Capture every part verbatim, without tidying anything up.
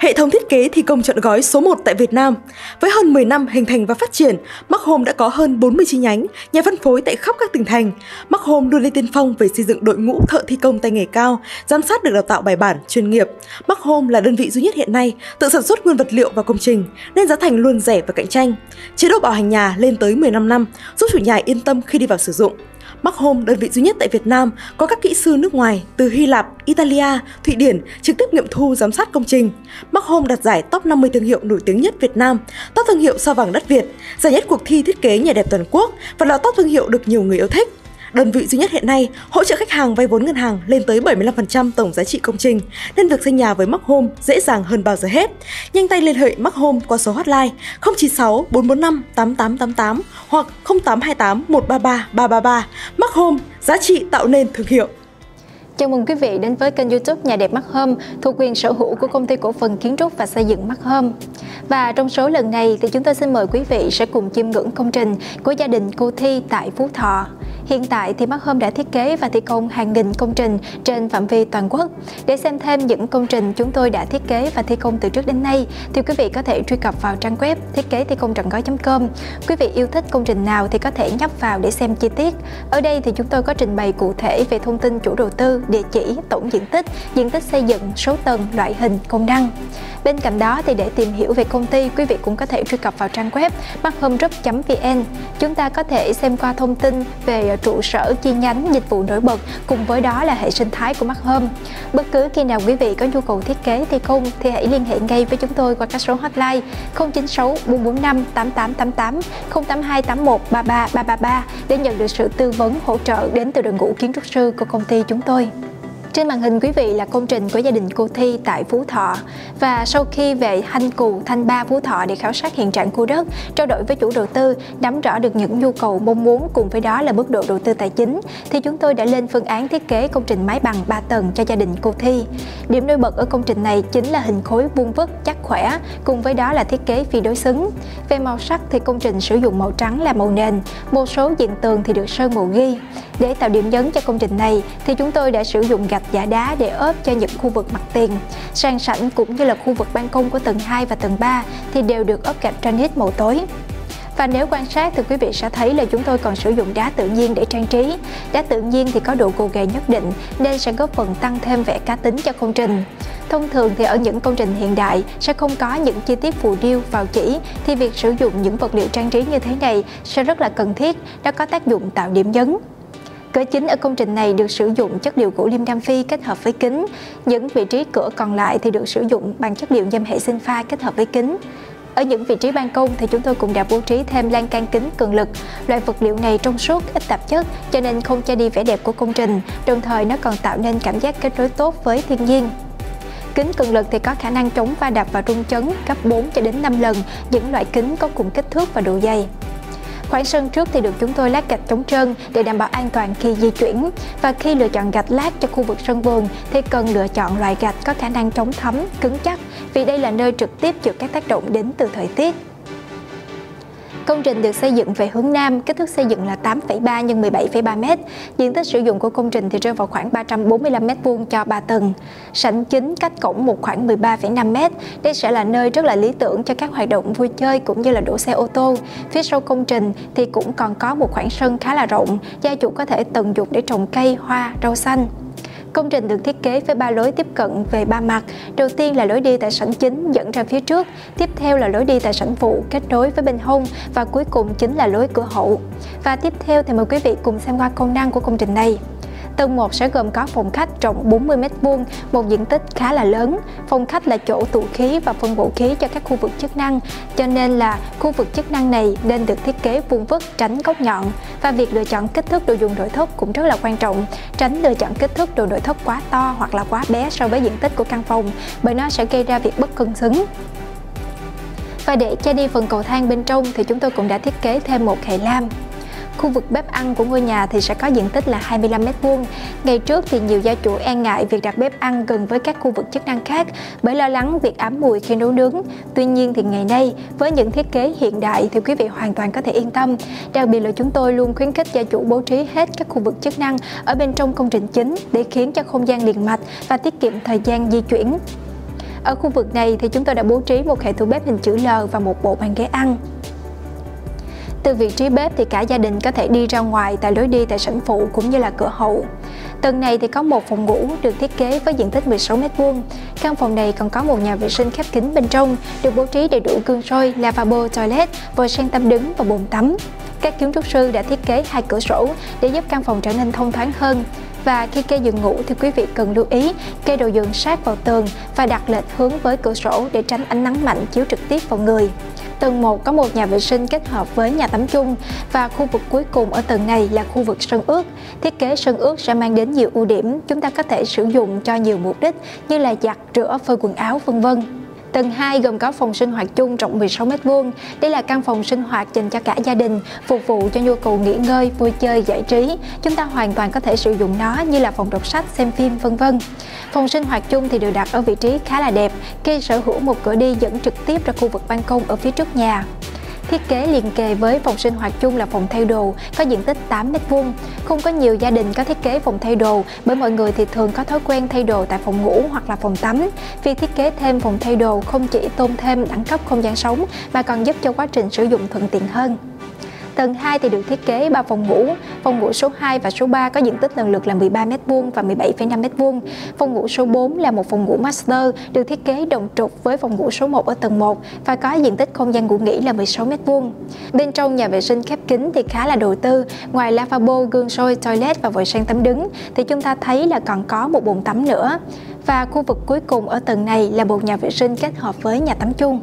Hệ thống thiết kế thi công trọn gói số một tại Việt Nam. Với hơn mười năm hình thành và phát triển, Mark Home đã có hơn bốn mươi chi nhánh, nhà phân phối tại khắp các tỉnh thành. Mark Home luôn đi tiên phong về xây dựng đội ngũ thợ thi công tay nghề cao, giám sát được đào tạo bài bản, chuyên nghiệp. Mark Home là đơn vị duy nhất hiện nay tự sản xuất nguyên vật liệu và công trình, nên giá thành luôn rẻ và cạnh tranh. Chế độ bảo hành nhà lên tới mười lăm năm, giúp chủ nhà yên tâm khi đi vào sử dụng. Mark Home, đơn vị duy nhất tại Việt Nam, có các kỹ sư nước ngoài từ Hy Lạp, Italia, Thụy Điển trực tiếp nghiệm thu giám sát công trình. Mark Home đạt giải top năm mươi thương hiệu nổi tiếng nhất Việt Nam, top thương hiệu sao vàng đất Việt, giải nhất cuộc thi thiết kế nhà đẹp toàn quốc và là top thương hiệu được nhiều người yêu thích. Đơn vị duy nhất hiện nay hỗ trợ khách hàng vay vốn ngân hàng lên tới bảy mươi lăm phần trăm tổng giá trị công trình, nên việc xây nhà với Mark Home dễ dàng hơn bao giờ hết. Nhanh tay liên hệ Mark Home qua số hotline không chín sáu bốn bốn năm tám tám tám tám hoặc không tám hai tám một ba ba ba ba ba. Mark Home, giá trị tạo nên thương hiệu. Chào mừng quý vị đến với kênh YouTube Nhà đẹp Mark Home, thuộc quyền sở hữu của Công ty cổ phần kiến trúc và xây dựng Mark Home. Và trong số lần này thì chúng tôi xin mời quý vị sẽ cùng chiêm ngưỡng công trình của gia đình cô Thi tại Phú Thọ. Hiện tại thì Mark Home đã thiết kế và thi công hàng nghìn công trình trên phạm vi toàn quốc. Để xem thêm những công trình chúng tôi đã thiết kế và thi công từ trước đến nay thì quý vị có thể truy cập vào trang web thiết kế thi công trọn gói chấm com. Quý vị yêu thích công trình nào thì có thể nhấp vào để xem chi tiết. Ở đây thì chúng tôi có trình bày cụ thể về thông tin chủ đầu tư, địa chỉ, tổng diện tích, diện tích xây dựng, số tầng, loại hình, công năng. Bên cạnh đó thì để tìm hiểu về công ty, quý vị cũng có thể truy cập vào trang web markhomegroup chấm vn. Chúng ta có thể xem qua thông tin về trụ sở, chi nhánh, dịch vụ nổi bật, cùng với đó là hệ sinh thái của Mark Home. Bất cứ khi nào quý vị có nhu cầu thiết kế thi công thì hãy liên hệ ngay với chúng tôi qua các số hotline không chín sáu bốn bốn năm tám tám tám tám, không tám hai tám một ba ba ba ba ba để nhận được sự tư vấn hỗ trợ đến từ đội ngũ kiến trúc sư của công ty chúng tôi. Trên màn hình quý vị là công trình của gia đình cô Thi tại Phú Thọ. Và sau khi về Thanh Cù, Thanh Ba, Phú Thọ để khảo sát hiện trạng khu đất, trao đổi với chủ đầu tư, nắm rõ được những nhu cầu mong muốn cùng với đó là mức độ đầu tư tài chính, thì chúng tôi đã lên phương án thiết kế công trình mái bằng ba tầng cho gia đình cô Thi. Điểm nổi bật ở công trình này chính là hình khối vuông vức, chắc khỏe, cùng với đó là thiết kế phi đối xứng. Về màu sắc thì công trình sử dụng màu trắng là màu nền, một số diện tường thì được sơn màu ghi. Để tạo điểm nhấn cho công trình này thì chúng tôi đã sử dụng gạch giả đá để ốp cho những khu vực mặt tiền. Sàn sảnh cũng như là khu vực ban công của tầng hai và tầng ba thì đều được ốp gạch granite màu tối. Và nếu quan sát thì quý vị sẽ thấy là chúng tôi còn sử dụng đá tự nhiên để trang trí. Đá tự nhiên thì có độ gồ ghề nhất định nên sẽ góp phần tăng thêm vẻ cá tính cho công trình. Thông thường thì ở những công trình hiện đại sẽ không có những chi tiết phù điêu vào chỉ, thì việc sử dụng những vật liệu trang trí như thế này sẽ rất là cần thiết, nó có tác dụng tạo điểm nhấn. Cửa chính ở công trình này được sử dụng chất liệu gỗ lim Nam Phi kết hợp với kính. Những vị trí cửa còn lại thì được sử dụng bằng chất liệu nhôm hệ sinh pha kết hợp với kính. Ở những vị trí ban công thì chúng tôi cũng đã bố trí thêm lan can kính cường lực. Loại vật liệu này trong suốt, ít tạp chất cho nên không che đi vẻ đẹp của công trình, đồng thời nó còn tạo nên cảm giác kết nối tốt với thiên nhiên. Kính cường lực thì có khả năng chống va đập và rung chấn gấp bốn cho đến năm lần những loại kính có cùng kích thước và độ dày. Khoảng sân trước thì được chúng tôi lát gạch chống trơn để đảm bảo an toàn khi di chuyển. Và khi lựa chọn gạch lát cho khu vực sân vườn thì cần lựa chọn loại gạch có khả năng chống thấm, cứng chắc, vì đây là nơi trực tiếp chịu các tác động đến từ thời tiết. Công trình được xây dựng về hướng Nam, kích thước xây dựng là tám phẩy ba nhân mười bảy phẩy ba mét. Diện tích sử dụng của công trình thì rơi vào khoảng ba trăm bốn mươi lăm mét vuông cho ba tầng. Sảnh chính cách cổng một khoảng mười ba phẩy năm mét. Đây sẽ là nơi rất là lý tưởng cho các hoạt động vui chơi cũng như là đỗ xe ô tô. Phía sau công trình thì cũng còn có một khoảng sân khá là rộng, gia chủ có thể tận dụng để trồng cây, hoa, rau xanh. Công trình được thiết kế với ba lối tiếp cận về ba mặt. Đầu tiên là lối đi tại sảnh chính dẫn ra phía trước, tiếp theo là lối đi tại sảnh phụ kết nối với bên hông và cuối cùng chính là lối cửa hậu. Và tiếp theo thì mời quý vị cùng xem qua công năng của công trình này. Tầng một sẽ gồm có phòng khách rộng bốn mươi mét vuông, một diện tích khá là lớn. Phòng khách là chỗ tụ khí và phân bổ khí cho các khu vực chức năng, cho nên là khu vực chức năng này nên được thiết kế vuông vức, tránh góc nhọn. Và việc lựa chọn kích thước đồ dùng nội thất cũng rất là quan trọng, tránh lựa chọn kích thước đồ nội thất quá to hoặc là quá bé so với diện tích của căn phòng, bởi nó sẽ gây ra việc bất cân xứng. Và để che đi phần cầu thang bên trong thì chúng tôi cũng đã thiết kế thêm một hệ lam. Khu vực bếp ăn của ngôi nhà thì sẽ có diện tích là hai mươi lăm mét vuông. Ngày trước thì nhiều gia chủ e ngại việc đặt bếp ăn gần với các khu vực chức năng khác bởi lo lắng việc ám mùi khi nấu nướng. Tuy nhiên thì ngày nay với những thiết kế hiện đại thì quý vị hoàn toàn có thể yên tâm. Đặc biệt là chúng tôi luôn khuyến khích gia chủ bố trí hết các khu vực chức năng ở bên trong công trình chính để khiến cho không gian liền mạch và tiết kiệm thời gian di chuyển. Ở khu vực này thì chúng tôi đã bố trí một hệ tủ bếp hình chữ L và một bộ bàn ghế ăn. Từ vị trí bếp thì cả gia đình có thể đi ra ngoài tại lối đi tại sảnh phụ cũng như là cửa hậu. Tầng này thì có một phòng ngủ được thiết kế với diện tích mười sáu mét vuông. Căn phòng này còn có một nhà vệ sinh khép kín bên trong, được bố trí đầy đủ gương soi, lavabo, toilet, vòi sen tắm đứng và bồn tắm. Các kiến trúc sư đã thiết kế hai cửa sổ để giúp căn phòng trở nên thông thoáng hơn. Và khi kê giường ngủ thì quý vị cần lưu ý kê đầu giường sát vào tường và đặt lệch hướng với cửa sổ để tránh ánh nắng mạnh chiếu trực tiếp vào người. Tầng một có một nhà vệ sinh kết hợp với nhà tắm chung và khu vực cuối cùng ở tầng này là khu vực sân ướt. Thiết kế sân ướt sẽ mang đến nhiều ưu điểm, chúng ta có thể sử dụng cho nhiều mục đích như là giặt, rửa, phơi quần áo, vân vân. Tầng hai gồm có phòng sinh hoạt chung rộng mười sáu mét vuông. Đây là căn phòng sinh hoạt dành cho cả gia đình, phục vụ cho nhu cầu nghỉ ngơi, vui chơi, giải trí. Chúng ta hoàn toàn có thể sử dụng nó như là phòng đọc sách, xem phim, vân vân. Phòng sinh hoạt chung thì được đặt ở vị trí khá là đẹp, khi sở hữu một cửa đi dẫn trực tiếp ra khu vực ban công ở phía trước nhà. Thiết kế liền kề với phòng sinh hoạt chung là phòng thay đồ có diện tích tám mét vuông. Không có nhiều gia đình có thiết kế phòng thay đồ bởi mọi người thì thường có thói quen thay đồ tại phòng ngủ hoặc là phòng tắm. Việc thiết kế thêm phòng thay đồ không chỉ tôn thêm đẳng cấp không gian sống mà còn giúp cho quá trình sử dụng thuận tiện hơn. Tầng hai thì được thiết kế ba phòng ngủ. Phòng ngủ số hai và số ba có diện tích lần lượt là mười ba mét vuông và mười bảy phẩy năm mét vuông. Phòng ngủ số bốn là một phòng ngủ master được thiết kế đồng trục với phòng ngủ số một ở tầng một và có diện tích không gian ngủ nghỉ là mười sáu mét vuông. Bên trong nhà vệ sinh khép kín thì khá là đầu tư. Ngoài lavabo, gương soi, toilet và vòi sen tắm đứng thì chúng ta thấy là còn có một bồn tắm nữa. Và khu vực cuối cùng ở tầng này là một nhà vệ sinh kết hợp với nhà tắm chung.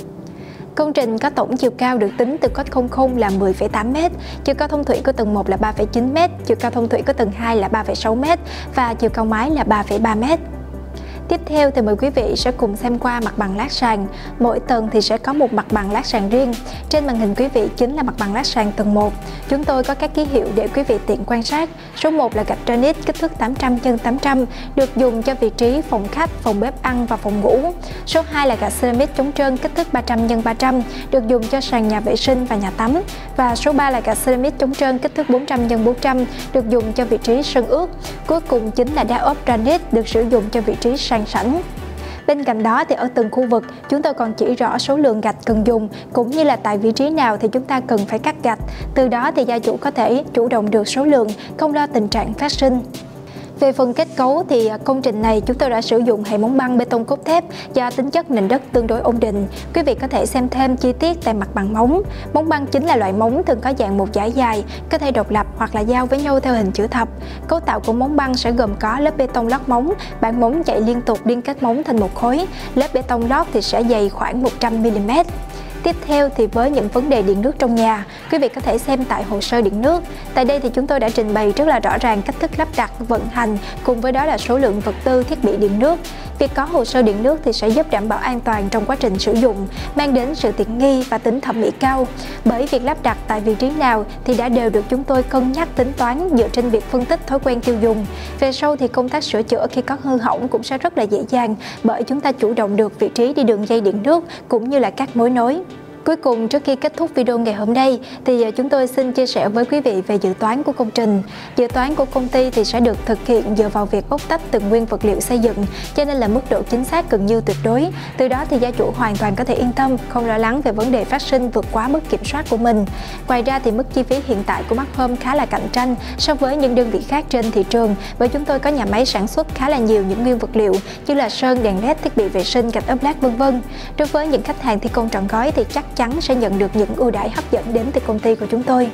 Công trình có tổng chiều cao được tính từ cốt không không là mười phẩy tám mét, chiều cao thông thủy của tầng một là ba phẩy chín mét, chiều cao thông thủy của tầng hai là ba phẩy sáu mét và chiều cao mái là ba phẩy ba mét. Tiếp theo thì mời quý vị sẽ cùng xem qua mặt bằng lát sàn. Mỗi tầng thì sẽ có một mặt bằng lát sàn riêng. Trên màn hình quý vị chính là mặt bằng lát sàn tầng một. Chúng tôi có các ký hiệu để quý vị tiện quan sát. Số một là gạch granite kích thước tám trăm nhân tám trăm, được dùng cho vị trí phòng khách, phòng bếp ăn và phòng ngủ. Số hai là gạch ceramic chống trơn kích thước ba trăm nhân ba trăm, được dùng cho sàn nhà vệ sinh và nhà tắm. Và số ba là gạch ceramic chống trơn kích thước bốn trăm nhân bốn trăm, được dùng cho vị trí sân ướt. Cuối cùng chính là đá ốp granite được sử dụng cho vị trí sàn sảnh. Bên cạnh đó thì ở từng khu vực chúng tôi còn chỉ rõ số lượng gạch cần dùng cũng như là tại vị trí nào thì chúng ta cần phải cắt gạch. Từ đó thì gia chủ có thể chủ động được số lượng, không lo tình trạng phát sinh. Về phần kết cấu thì công trình này chúng tôi đã sử dụng hệ móng băng bê tông cốt thép do tính chất nền đất tương đối ổn định. Quý vị có thể xem thêm chi tiết tại mặt bằng móng. Móng băng chính là loại móng thường có dạng một dải dài, có thể độc lập hoặc là giao với nhau theo hình chữ thập. Cấu tạo của móng băng sẽ gồm có lớp bê tông lót móng, bản móng chạy liên tục liên kết móng thành một khối. Lớp bê tông lót thì sẽ dày khoảng một trăm mi li mét. Tiếp theo thì với những vấn đề điện nước trong nhà, quý vị có thể xem tại hồ sơ điện nước. Tại đây thì chúng tôi đã trình bày rất là rõ ràng cách thức lắp đặt, vận hành, cùng với đó là số lượng vật tư, thiết bị điện nước. Việc có hồ sơ điện nước thì sẽ giúp đảm bảo an toàn trong quá trình sử dụng, mang đến sự tiện nghi và tính thẩm mỹ cao. Bởi việc lắp đặt tại vị trí nào thì đã đều được chúng tôi cân nhắc tính toán dựa trên việc phân tích thói quen tiêu dùng. Về sau thì công tác sửa chữa khi có hư hỏng cũng sẽ rất là dễ dàng bởi chúng ta chủ động được vị trí đi đường dây điện nước cũng như là các mối nối. Cuối cùng, trước khi kết thúc video ngày hôm nay thì chúng tôi xin chia sẻ với quý vị về dự toán của công trình. Dự toán của công ty thì sẽ được thực hiện dựa vào việc bóc tách từng nguyên vật liệu xây dựng, cho nên là mức độ chính xác gần như tuyệt đối. Từ đó thì gia chủ hoàn toàn có thể yên tâm, không lo lắng về vấn đề phát sinh vượt quá mức kiểm soát của mình. Ngoài ra thì mức chi phí hiện tại của Mark Home khá là cạnh tranh so với những đơn vị khác trên thị trường, bởi chúng tôi có nhà máy sản xuất khá là nhiều những nguyên vật liệu như là sơn, đèn led, thiết bị vệ sinh, gạch ốp lát vân vân. Đối với những khách hàng thi công trọn gói thì chắc chắn sẽ nhận được những ưu đãi hấp dẫn đến từ công ty của chúng tôi.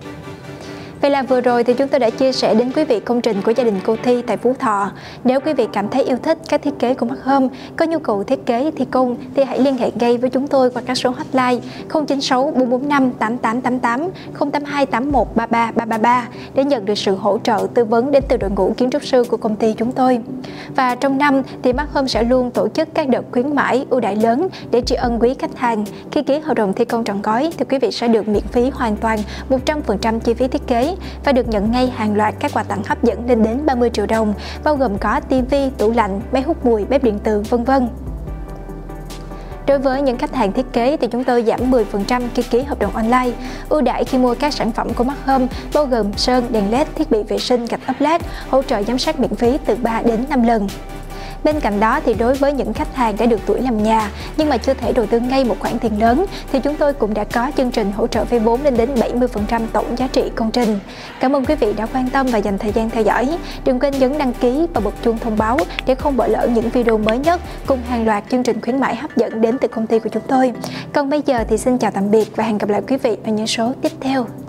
Vậy là vừa rồi thì chúng tôi đã chia sẻ đến quý vị công trình của gia đình cô Thi tại Phú Thọ. Nếu quý vị cảm thấy yêu thích các thiết kế của Mark Home, có nhu cầu thiết kế, thi công thì hãy liên hệ ngay với chúng tôi qua các số hotline không chín sáu bốn bốn năm tám tám tám tám, không tám hai tám một ba ba ba ba ba để nhận được sự hỗ trợ tư vấn đến từ đội ngũ kiến trúc sư của công ty chúng tôi. Và trong năm thì Mark Home sẽ luôn tổ chức các đợt khuyến mãi, ưu đãi lớn để tri ân quý khách hàng. Khi ký hợp đồng thi công trọn gói thì quý vị sẽ được miễn phí hoàn toàn một trăm phần trăm chi phí thiết kế và được nhận ngay hàng loạt các quà tặng hấp dẫn lên đến ba mươi triệu đồng, bao gồm có tivi, tủ lạnh, máy hút mùi, bếp điện từ, vân vân. Đối với những khách hàng thiết kế thì chúng tôi giảm mười phần trăm khi ký hợp đồng online. Ưu đãi khi mua các sản phẩm của Mark Home bao gồm sơn, đèn led, thiết bị vệ sinh, gạch ốp lát, hỗ trợ giám sát miễn phí từ ba đến năm lần. Bên cạnh đó thì đối với những khách hàng đã được tuổi làm nhà nhưng mà chưa thể đầu tư ngay một khoản tiền lớn thì chúng tôi cũng đã có chương trình hỗ trợ vay vốn lên đến bảy mươi phần trăm tổng giá trị công trình. Cảm ơn quý vị đã quan tâm và dành thời gian theo dõi. Đừng quên nhấn đăng ký và bật chuông thông báo để không bỏ lỡ những video mới nhất cùng hàng loạt chương trình khuyến mãi hấp dẫn đến từ công ty của chúng tôi. Còn bây giờ thì xin chào tạm biệt và hẹn gặp lại quý vị ở những số tiếp theo.